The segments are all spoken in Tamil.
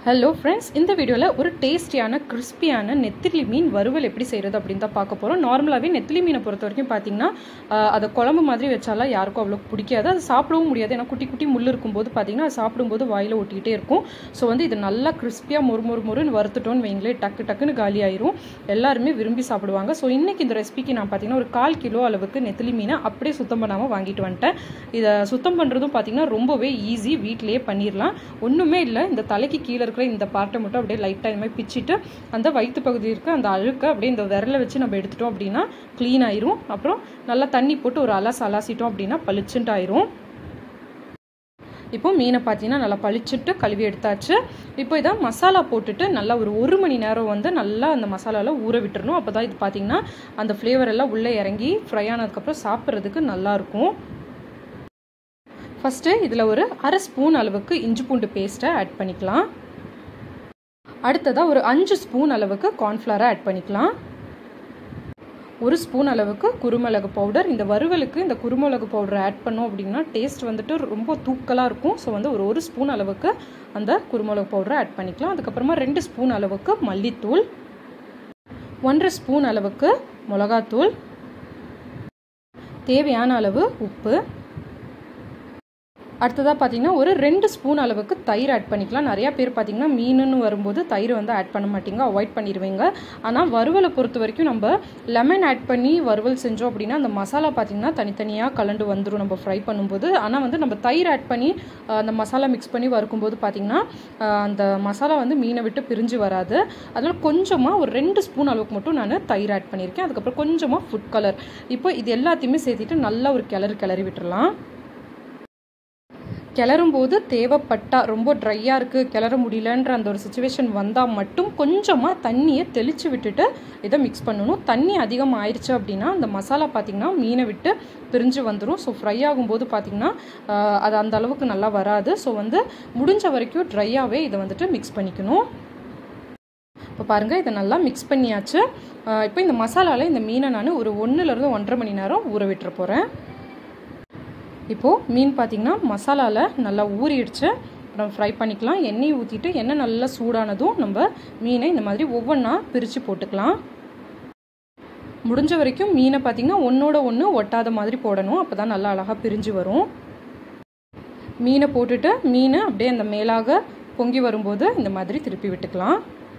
ஹலோ ஃப்ரெண்ட்ஸ், இந்த வீடியோவில் ஒரு டேஸ்டியான கிறிஸ்பியான நெத்திலி மீன் வறுவல் எப்படி செய்கிறது அப்படின்னு தான் பார்க்க போகிறோம். நார்மலாகவே நெத்திலி மீனை பொறுத்த வரைக்கும் பார்த்தீங்கன்னா அதை குழம்பு மாதிரி வச்சாலாம் யாருக்கும் அவ்வளோ பிடிக்காது. அது சாப்பிடவும் முடியாது. ஏன்னா குட்டி குட்டி முள் இருக்கும்போது பார்த்தீங்கன்னா அது சாப்பிடும்போது வாயில் ஒட்டிக்கிட்டே இருக்கும். ஸோ இது நல்லா கிறிஸ்பியாக மொறுன்னு வறுத்துட்டோன்னு வைங்களே, டக்குன்னு காலி ஆயிரும். எல்லாருமே விரும்பி சாப்பிடுவாங்க. ஸோ இன்றைக்கி இந்த ரெசிபிக்கு நான் பார்த்தீங்கன்னா ஒரு 1/4 கிலோ அளவுக்கு நெத்திலி மீனை அப்படியே சுத்தம் பண்ணாமல் வாங்கிட்டு வந்துட்டேன். இதை சுத்தம் பண்ணுறதும் பார்த்தீங்கன்னா ரொம்பவே ஈஸி, வீட்டிலேயே பண்ணிடலாம். ஒன்றுமே இல்லை, இந்த தலைக்கு கீழே இந்த பார்ட்டை மட்டும் அப்படியே லைட்டாக இந்த மாதிரி பிச்சுட்டு அந்த வயிற்று பகுதி இருக்க அந்த அழுக்கை அப்படியே இந்த விரலை வச்சு நம்ம எடுத்துட்டோம் அப்படின்னா க்ளீன் ஆயிரும். அப்புறம் நல்லா தண்ணி போட்டு ஒரு அலசிட்டோம் அப்படின்னா பளிச்சுட்டு ஆயிரும். இப்போ மீனை பார்த்தீங்கன்னா நல்லா பளிச்சுட்டு கழுவி எடுத்தாச்சு. இப்போ இதை மசாலா போட்டுட்டு நல்லா ஒரு 1 மணி நேரம் நல்லா அந்த மசாலாவில் ஊற விட்டுறணும். அப்போ தான் இது பார்த்தீங்கன்னா அந்த ஃப்ளேவர் எல்லாம் உள்ளே இறங்கி ஃப்ரை ஆனதுக்கப்புறம் சாப்பிட்றதுக்கு நல்லாயிருக்கும். ஃபஸ்ட்டு இதில் ஒரு 1/2 ஸ்பூன் அளவுக்கு இஞ்சி பூண்டு பேஸ்ட்டை ஆட் பண்ணிக்கலாம். அடுத்ததாக ஒரு 5 ஸ்பூன் அளவுக்கு கார்ன்ஃப்ளவரை ஆட் பண்ணிக்கலாம். 1 ஸ்பூன் அளவுக்கு குருமிளகு பவுடர். இந்த வறுவலுக்கு இந்த குருமிளகு பவுடரை ஆட் பண்ணோம் அப்படின்னா டேஸ்ட் ரொம்ப தூக்கலாக இருக்கும். ஸோ ஒரு 1 ஸ்பூன் அளவுக்கு அந்த குருமிளகு பவுடரை ஆட் பண்ணிக்கலாம். அதுக்கப்புறமா 2 ஸ்பூன் அளவுக்கு மல்லித்தூள், 1/2 ஸ்பூன் அளவுக்கு மிளகாத்தூள், தேவையான அளவு உப்பு. அடுத்ததாக பார்த்தீங்கன்னா ஒரு 2 ஸ்பூன் அளவுக்கு தயிர் ஆட் பண்ணிக்கலாம். நிறையா பேர் பார்த்தீங்கன்னா மீனுன்னு வரும்போது தயிர் ஆட் பண்ண மாட்டீங்க, அவாய்ட் பண்ணிடுவீங்க. ஆனால் வறுவலை பொறுத்த வரைக்கும் நம்ம லெமன் ஆட் பண்ணி வறுவல் செஞ்சோம் அப்படின்னா அந்த மசாலா பார்த்தீங்கன்னா தனித்தனியாக கலண்டு வந்துடும் நம்ம ஃப்ரை பண்ணும்போது. ஆனால் நம்ம தயிர் ஆட் பண்ணி அந்த மசாலா மிக்ஸ் பண்ணி வறுக்கும்போது பார்த்தீங்கன்னா அந்த மசாலா மீனை விட்டு பிரிஞ்சு வராது. அதனால் கொஞ்சமாக ஒரு 2 ஸ்பூன் அளவுக்கு மட்டும் நான் தயிர் ஆட் பண்ணியிருக்கேன். அதுக்கப்புறம் கொஞ்சமாக ஃபுட் கலர். இப்போ இது எல்லாத்தையுமே சேர்த்துட்டு நல்லா ஒரு கிளறி விட்டுறலாம். கிளறும் போது தேவைப்பட்டா, ரொம்ப ட்ரையாக இருக்குது கிளற முடியலன்ற அந்த ஒரு சுச்சுவேஷன் வந்தால் மட்டும் கொஞ்சமாக தண்ணியை தெளித்து விட்டுட்டு இதை மிக்ஸ் பண்ணணும். தண்ணி அதிகமாக ஆயிடுச்சு அப்படின்னா அந்த மசாலா பார்த்திங்கன்னா மீனை விட்டு பிரிஞ்சு வந்துடும். ஸோ ஃப்ரை ஆகும்போது பார்த்திங்கன்னா அது அந்த அளவுக்கு நல்லா வராது. ஸோ முடிஞ்ச வரைக்கும் ட்ரையாகவே இதை மிக்ஸ் பண்ணிக்கணும். இப்போ பாருங்கள், இதை நல்லா மிக்ஸ் பண்ணியாச்சு. இப்போ இந்த மசாலாவில் இந்த மீனை நான் ஒரு 1லேருந்து 1.5 மணி நேரம் ஊற விட்டுற போகிறேன். இப்போது மீன் பார்த்திங்கன்னா மசாலாவில் நல்லா ஊறிடுச்சு. நம்ம ஃப்ரை பண்ணிக்கலாம். எண்ணெய் ஊற்றிட்டு எண்ணெய் நல்லா சூடானதும் நம்ம மீனை இந்த மாதிரி ஒவ்வொன்றா பிரித்து போட்டுக்கலாம். முடிஞ்ச வரைக்கும் மீனை பார்த்திங்கன்னா ஒன்றோட ஒன்று ஒட்டாத மாதிரி போடணும். அப்போ தான் நல்லா அழகாக பிரிஞ்சு வரும். மீனை போட்டுட்டு மீன் அப்படியே அந்த மேலாக பொங்கி வரும்போது இந்த மாதிரி திருப்பி விட்டுக்கலாம்.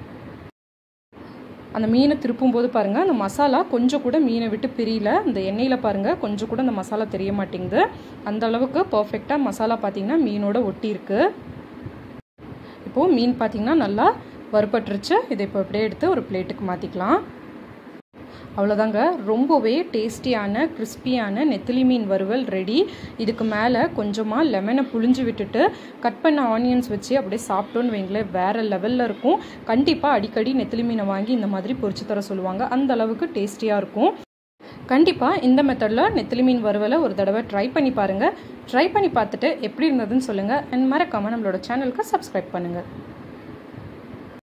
அந்த மீனை திருப்பும் போது பாருங்கள், அந்த மசாலா கொஞ்சம் கூட மீனை விட்டு பிரியல. இந்த எண்ணெயில் பாருங்கள் கொஞ்சம் கூட அந்த மசாலா தெரிய மாட்டேங்குது. அந்த அளவுக்கு பர்ஃபெக்டாக மசாலா பார்த்திங்கன்னா மீனோட ஒட்டி இருக்கு. இப்போது மீன் பார்த்திங்கன்னா நல்லா வறுபட்டுருச்சு. இதை இப்போ அப்படியே எடுத்து ஒரு பிளேட்டுக்கு மாற்றிக்கலாம். அவ்வளோதாங்க, ரொம்பவே டேஸ்டியான கிறிஸ்பியான நெத்திலி மீன் வறுவல் ரெடி. இதுக்கு மேலே கொஞ்சமாக லெமனை புழிஞ்சு விட்டுட்டு கட் பண்ண ஆனியன்ஸ் வச்சு அப்படியே சாப்பிட்டோன்னு வைங்களேன், வேறு லெவலில் இருக்கும். கண்டிப்பாக அடிக்கடி நெத்திலி மீனை வாங்கி இந்த மாதிரி பொரிச்சு தர சொல்லுவாங்க. அந்த அளவுக்கு டேஸ்டியாக இருக்கும். கண்டிப்பாக இந்த மெத்தடில் நெத்திலி மீன் வறுவலை ஒரு தடவை ட்ரை பண்ணி பாருங்கள். ட்ரை பண்ணி பார்த்துட்டு எப்படி இருந்ததுன்னு சொல்லுங்கள். அண்ட் மறக்காமல் நம்மளோட சேனலுக்கு சப்ஸ்கிரைப் பண்ணுங்கள்.